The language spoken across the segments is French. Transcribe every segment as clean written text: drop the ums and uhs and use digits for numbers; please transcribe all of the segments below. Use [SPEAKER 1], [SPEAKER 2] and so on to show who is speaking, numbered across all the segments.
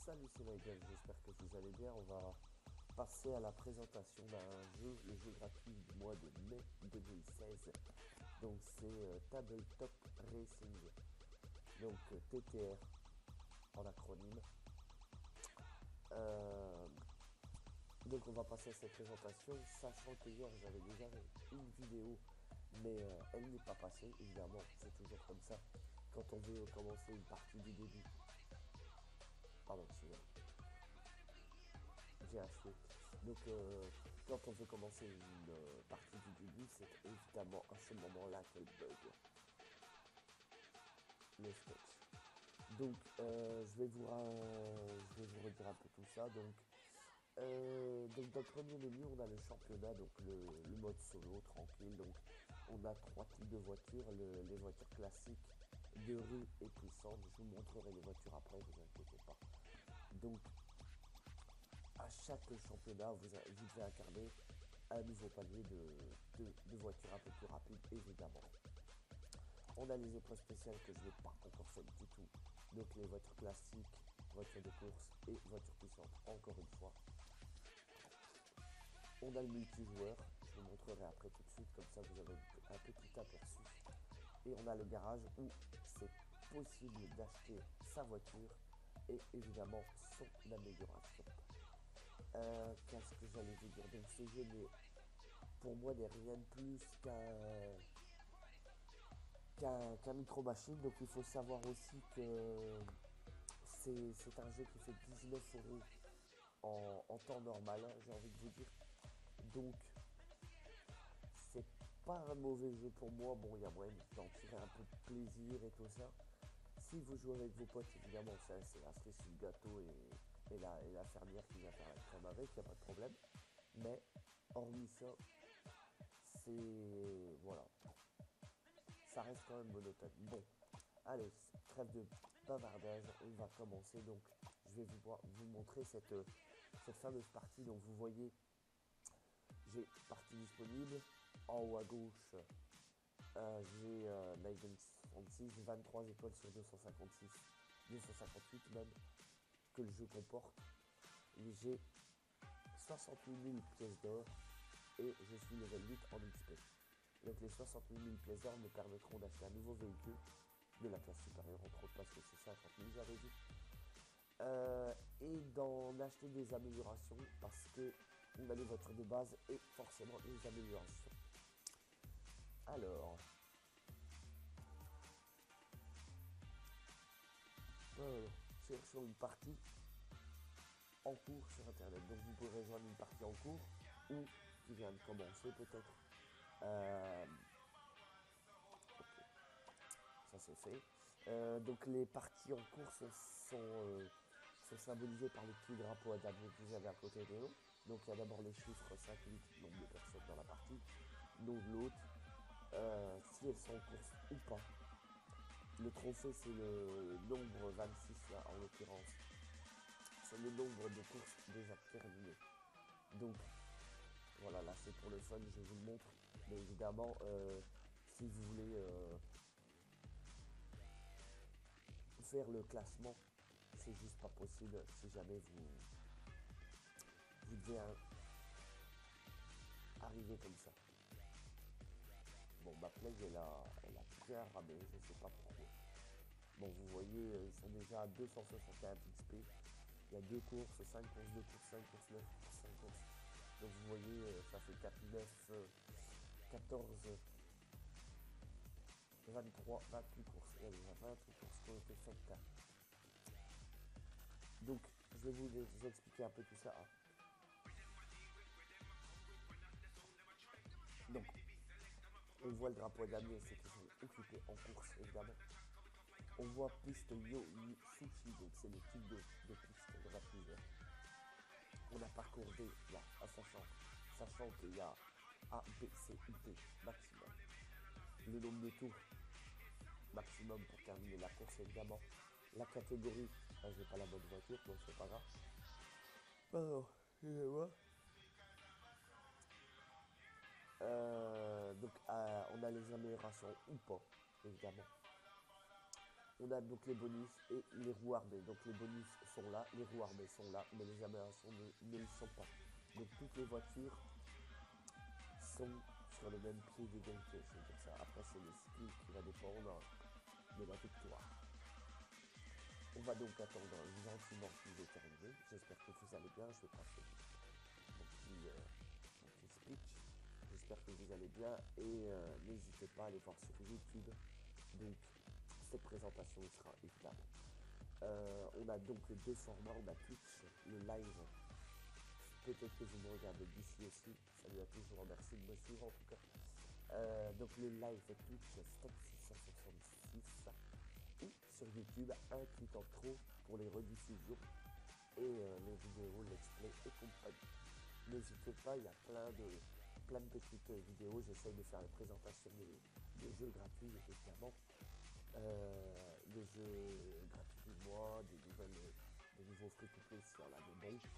[SPEAKER 1] Salut, c'est Nigel, j'espère que vous allez bien. On va passer à la présentation d'un jeu, le jeu gratuit du mois de mai 2016. Donc c'est Tabletop Racing, donc TTR en acronyme. Euh, donc on va passer à cette présentation, sachant que hier j'avais déjà une vidéo, mais elle n'est pas passée, évidemment, c'est toujours comme ça. Quand on veut commencer une partie du début, pardon, j'ai acheté. Donc, quand on veut commencer une partie du début, c'est évidemment à ce moment-là qu'elle bug le sketch. Donc, je vais vous redire un peu tout ça. Donc dans le premier menu, on a le championnat, donc le mode solo, tranquille. Donc, on a trois types de voitures, les voitures classiques, de rue et puissantes. Je vous montrerai les voitures après, vous inquiétez pas. Donc, à chaque championnat, vous devez incarner un nouveau palier de voitures un peu plus rapides, évidemment. On a les épreuves spéciales que je n'ai pas encore faites du tout. Donc les voitures classiques, voitures de course et voitures puissantes, encore une fois. On a le multijoueur, je vous montrerai après tout de suite, comme ça vous avez un petit aperçu. Et on a le garage où c'est possible d'acheter sa voiture et évidemment son amélioration. Qu'est-ce que j'allais vous dire? Donc ce jeu pour moi n'est rien de plus qu'un micro-machine. Donc il faut savoir aussi que c'est un jeu qui fait 19 € en temps normal, hein, j'ai envie de vous dire. Donc c'est pas un mauvais jeu pour moi. Bon, il y a moyen d'en tirer un peu de plaisir et tout ça. Si vous jouez avec vos potes, évidemment, c'est la cerise sur le gâteau et la fermière qui vient faire la crème avec, il n'y a pas de problème. Mais hormis ça, voilà, ça reste quand même monotone. Bon, allez, trêve de bavardage, on va commencer. Donc, je vais vous montrer cette fameuse partie. Donc, vous voyez, j'ai partie disponible. En haut à gauche, j'ai Maiden 66, 23 étoiles sur 256, 258 même, que le jeu comporte. Et j'ai 68 000 pièces d'or et je suis level 8 en XP. Donc les 68 000 pièces d'or me permettront d'acheter un nouveau véhicule de la classe supérieure, entre autres parce que c'est 50 000 j'avais dit. Et d'en acheter des améliorations parce que on a les voitures de base et forcément des améliorations. Alors, cherchons une partie en cours sur internet. Donc vous pouvez rejoindre une partie en cours ou qui vient de commencer peut-être. Ok, ça c'est fait. Donc les parties en course sont symbolisées par les petits drapeaux à damier que vous avez à côté de l'eau. Donc il y a d'abord les chiffres 5 8, nombre de personnes dans la partie, nom de l'autre, si elles sont en course ou pas. Le trophée c'est le nombre 26 là en l'occurrence. C'est le nombre de courses déjà terminées. Donc voilà, là c'est pour le fun, je vous le montre. Mais évidemment, si vous voulez faire le classement, c'est juste pas possible si jamais vous devez arriver comme ça. Bon, ma plague, elle a bien ramé, je sais pas pourquoi. Bon, vous voyez, ils sont déjà à 261 XP. Il y a 2 courses, 5 courses, 2 courses, 5 courses, 9 courses, 5 courses. Donc vous voyez, ça fait 4, 9, 14, 23, 28 courses. Il y a déjà 28 courses qui ont été faites là. Donc, je vais vous expliquer un peu tout ça. Donc, on voit le drapeau damier, c'est qu'ils sont occupés en course, évidemment. On voit piste Yo Sushi, donc c'est le type de piste, il y en a plusieurs. On a parcours D, là, sachant qu'il y a A, B, C, D maximum. Le nombre de tours maximum pour terminer la course, évidemment. La catégorie, je n'ai pas la bonne voiture, donc c'est pas grave. Pardon, excusez-moi. Donc on a les améliorations ou pas, évidemment. On a donc les bonus et les roues armées. Donc les bonus sont là, les roues armées sont là, mais les améliorations ne le sont pas. Donc toutes les voitures sont sur le même pied d'égalité. Je veux dire ça. Après c'est le skill qui va dépendre de la victoire. On va donc attendre gentiment qu'il ait terminé. J'espère que vous allez bien. Je vais passer mon petit speech. J'espère que vous allez bien et n'hésitez pas à aller voir sur YouTube. Donc cette présentation sera évidemment. On a donc deux formats, on a Twitch, le live. Peut-être que vous me regardez d'ici aussi. Salut à tous, je vous remercie de me suivre en tout cas. Donc le live Twitch Stack 666 ou sur YouTube, un clic en trop pour les rediffusions et les vidéos, let's play et compagnie. N'hésitez pas, il y a plein de petites vidéos. J'essaye de faire les présentations des jeux gratuits évidemment. Des jeux gratuits du mois, des nouveaux free-to-play s'il y en a de bons.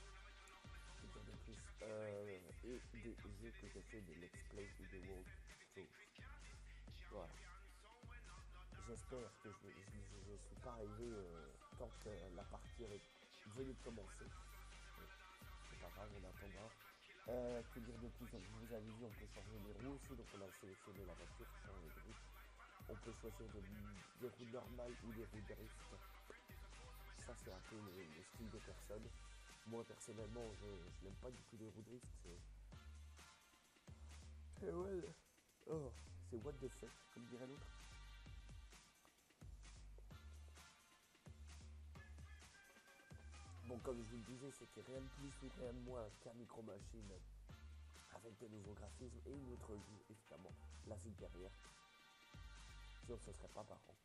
[SPEAKER 1] Et des jeux que j'ai fait de let's play ou de walkthrough. Voilà. J'espère que je ne suis pas arrivé tant que la partie est venue de commencer. C'est pas grave, on attendra. Que dire de plus? Donc, vous avez vu, on peut changer les roues aussi. Donc on a sélectionné la voiture, changer de roue. On peut choisir des roues normales ou des roues drift. Ça c'est un peu le style des personnes. Moi personnellement je n'aime pas du tout les roues drift. C'est ouais. Oh, c'est what the fuck, comme dirait l'autre. Bon, comme je vous le disais, c'était rien de plus ou rien de moins qu'un Micro Machines avec de nouveaux graphismes et une autre vue, évidemment, la vue derrière. Sinon ce serait pas marrant.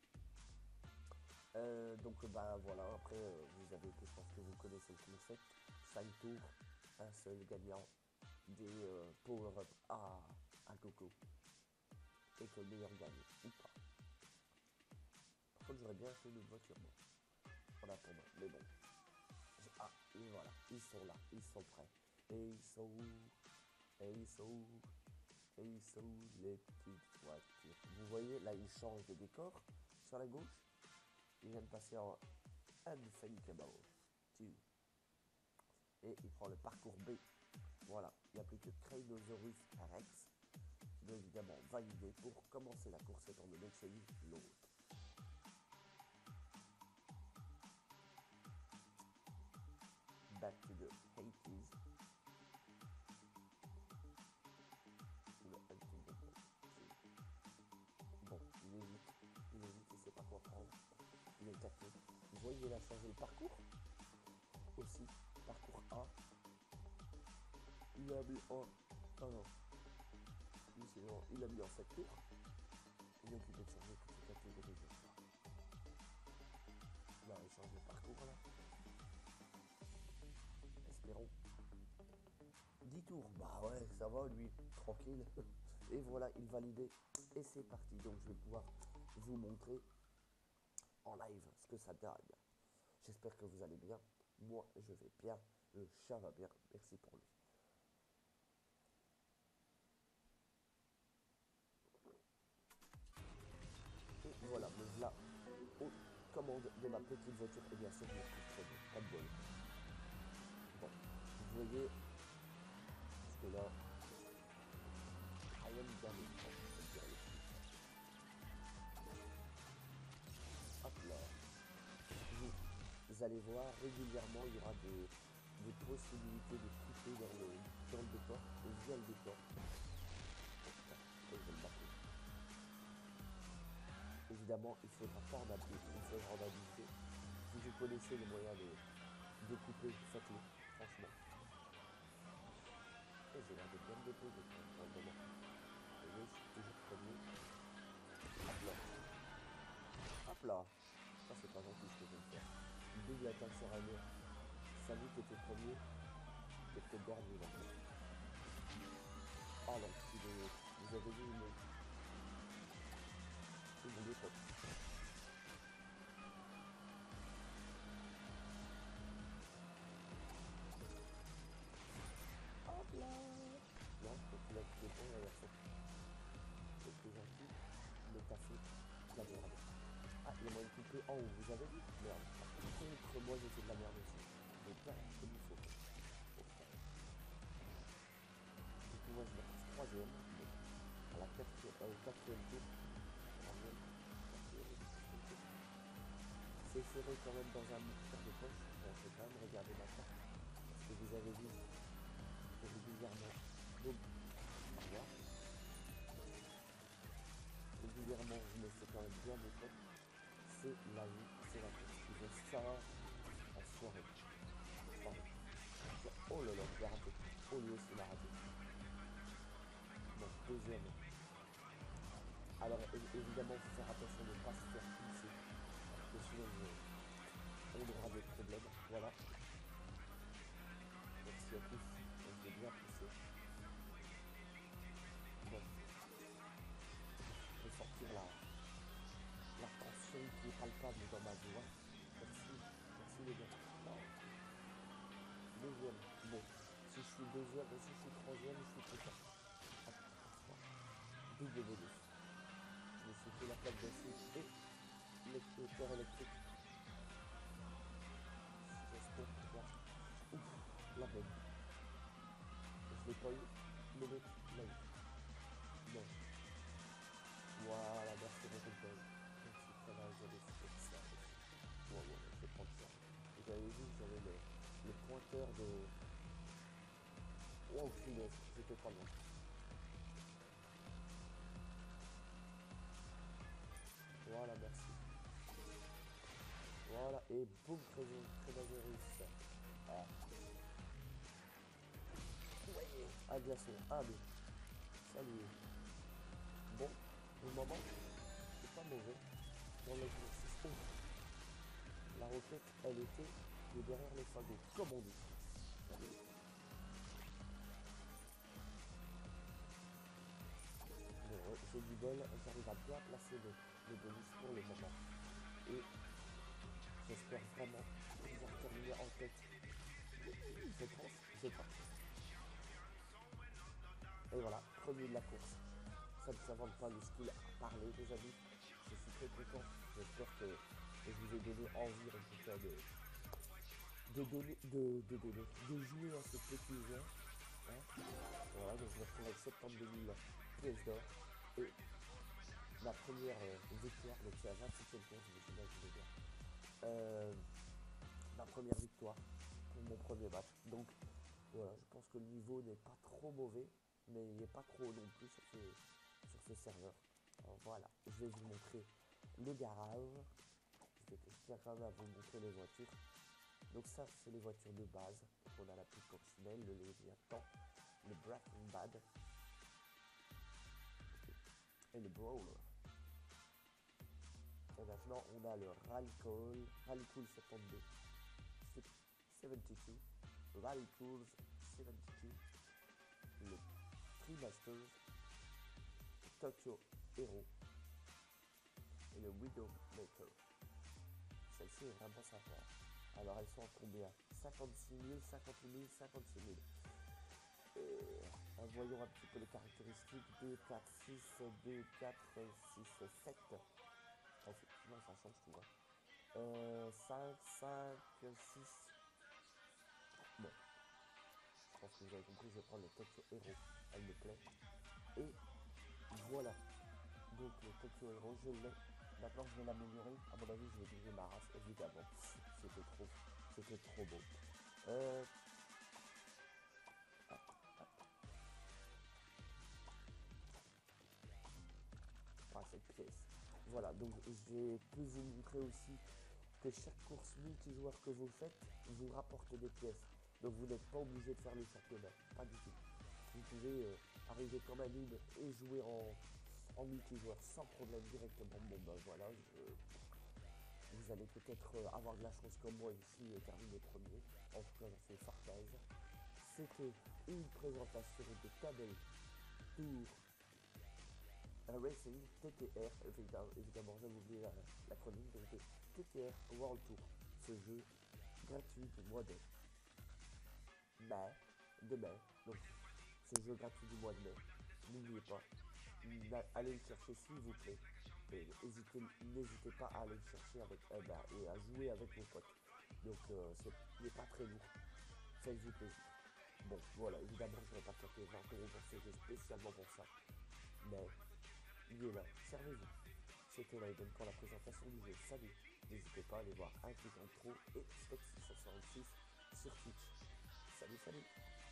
[SPEAKER 1] Donc bah voilà, après vous avez, je pense que vous connaissez le concept, 5 tours, un seul gagnant, des power-up à Coco, et que le meilleur gagne, ou pas. Par contre j'aurais bien fait une voiture, moi, en attendant, mais bon. Ah, et voilà, ils sont là, ils sont prêts, et ils sont où, et ils sont où, et ils sont où les petites voitures. Vous voyez, là ils changent de décor, sur la gauche. Il vient de passer en Unthinkable 2. Et il prend le parcours B. Voilà, il n'y a plus que Cranosaurus Rex qui doit évidemment valider pour commencer la course étant donné que c'est lui l'autre. Back to the 80s. Le Unthinkable 2. Bon, il hésite, il sait pas quoi prendre. Il est capté. Vous voyez, il a changé le parcours aussi. Parcours A. Il a mis en... Oh non. Il a mis en 7 tours. Il est occupé de changer toutes les catégories. Là, il change le parcours là. Espérons. 10 tours. Bah ouais, ça va lui. Tranquille. Et voilà, il validait. Et c'est parti. Donc je vais pouvoir vous montrer en live ce que ça donne. J'espère que vous allez bien. Moi, je vais bien. Le chat va bien. Merci pour lui. Et voilà, me voilà aux commandes de ma petite voiture. Et bien sûr, je me trouve très bien. Pas de bol. Bon, vous voyez, parce que là, I am damn. Hop là. Vous allez voir, régulièrement, il y aura des possibilités de couper dans le décor, via le décor. Et je vais le marquer. Évidemment, il faudra pas en abuser. Si vous connaissez les moyens de couper, faites-le, franchement. Et j'ai l'air de bien me déposer pour le moment. Vous voyez, je suis toujours premier. Hop là. Hop là. Ça, c'est pas gentil ce que je viens de faire. Une double attaque sur un mur. Salut, t'étais premier. T'étais dernier là. Oh non, vous avez vu une défaite. Hop là. Non, tu l'as coupé pour la version. C'est plus gentil, mais t'as fait la merde. Ah, il y a moyen où vous avez dit merde. Par contre, moi j'ai fait de la merde aussi. Donc là, comme il faut. Du coup, moi je me retrouve troisième. Donc, à la au quatrième tour. Troisième, quatrième tour. C'est serré quand même dans un mixeur de poche. Bon, je vais quand même regarder ma carte. Parce que vous avez vu régulièrement. Donc, au revoir. Régulièrement, je me fais quand même bien mes potes. C'est la vie, c'est la course. Je sors en soirée. Oh là là, je l'ai raté. Oh lui aussi l'a raté. Donc deuxième. Alors évidemment, il faut faire attention de ne pas se faire pousser. Parce que sinon, on aura des problèmes. Voilà. Merci à tous. Donc je vais bien pousser. Bon. Je vais sortir la tension qui est palpable dans ma voix. Merci. Merci les gars. Deuxième. Bon. Si je suis deuxième, si je suis troisième, je suis content. Double bonus. Je me suis fait la plaque d'acier et l'électeur électrique. J'espère pouvoir. Ouf, la bonne. Je l'ai pas eu, mais l'autre l'a eu. Non. Voilà, merci Rock'n'Roll. Merci Canal, j'avais fait ça aussi. Ouais, je vais prendre ça. Vous avez vu, j'avais le pointeur de. Wow, punaise, j'étais pas loin. Voilà, merci. Voilà, et boum, Trésorius. Ah. Ouais, à glaçon. Allez, salut. Bon, au moment, c'est pas mauvais. Dans l'exercice, oh, la roquette, elle était de derrière les fagots, comme on dit. Bon, j'ai du bol, j'arrive à bien placer le bonus pour le moment. Et j'espère vraiment pouvoir terminer en tête. Je pense. Et voilà, premier de la course. Ça ne s'invente pas le skill à parler, les amis. Je suis très content. J'espère que je vous ai donné envie, en tout cas, de jouer à ce petit jeu. Hein. Voilà, donc je me retrouve avec 72 000 pièces d'or. Et ma première victoire, donc c'est à 27e course, je me suis bien. Ma première victoire pour mon premier match. Donc voilà, je pense que le niveau n'est pas trop mauvais, mais il n'est pas trop non plus sur ce serveur. Alors voilà, je vais vous montrer le garage. Je tiens quand même à vous montrer les voitures. Donc ça, c'est les voitures de base. Donc on a la petite coccinelle, le Léviathan, le Breaking Bad et le Brawler. Et maintenant, on a le Rally Cool 72, Rally Cool 72, le Trimasters, Tokyo Hero et le Widowmaker. Celle-ci est vraiment sympa. Alors elles sont à combien? 56 000, 58 000, 56 000. Voyons un petit peu les caractéristiques. 2, 4, 6, 2, 4, 6, 7. Effectivement, ça change tout. 5, 5, 6. Bon, je pense que vous avez compris, je vais prendre le Tokyo Hero. Elle me plaît. Et voilà. Donc le Tokyo Hero, je l'ai. Maintenant, je vais l'améliorer. À mon avis, je vais griller ma race, évidemment. C'était trop beau. Cette pièce. Voilà, donc je peux vous montrer aussi que chaque course multijoueur que vous faites vous rapporte des pièces. Donc vous n'êtes pas obligé de faire le championnat, pas du tout. Vous pouvez arriver comme un noob et jouer en multijoueur sans problème directement. Bon ben voilà, vous allez peut-être avoir de la chance comme moi ici et terminer premier. En tout cas, j'en fais fort plaisir. C'était une présentation de Table Tour Racing TTR, évidemment j'avais oublié l'acronyme, donc TTR World Tour, ce jeu gratuit du mois de mai, donc ce jeu gratuit du mois de mai, n'oubliez pas, allez le chercher s'il vous plaît, Et n'hésitez pas à aller le chercher avec, et à jouer avec vos potes. Donc il n'est pas très lourd, faites-vous plaisir. Bon, voilà, évidemment, je ne vais pas taper 20 euros pour ce jeu spécialement pour ça. Mais il est là, servez-vous. C'était Laiden pour la présentation du jeu. Salut. N'hésitez pas à aller voir un clic en trop et Spexy 66 sur Twitch. Salut, salut.